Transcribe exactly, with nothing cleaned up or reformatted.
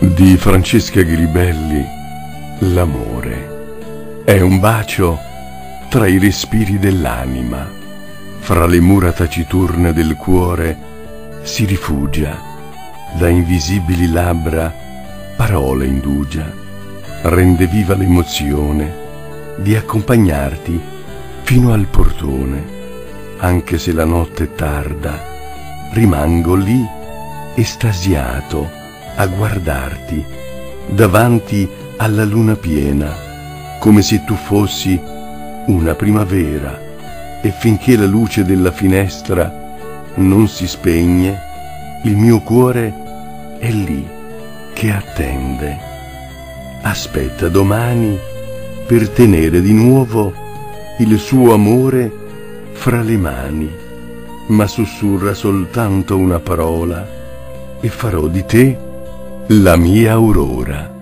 Di Francesca Gribelli, l'amore è un bacio tra i respiri dell'anima, fra le mura taciturne del cuore si rifugia, da invisibili labbra parole indugia, rende viva l'emozione di accompagnarti fino al portone, anche se la notte è tarda, rimango lì estasiato a guardarti davanti alla luna piena, come se tu fossi una primavera, e finché la luce della finestra non si spegne, il mio cuore è lì che attende, aspetta domani per tenere di nuovo il suo amore fra le mani, ma sussurra soltanto una parola e farò di te la mia aurora.